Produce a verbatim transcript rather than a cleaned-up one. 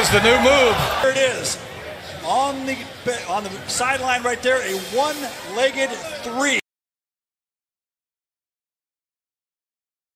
is the new move. There it is. On the, on the sideline right there, a one-legged three.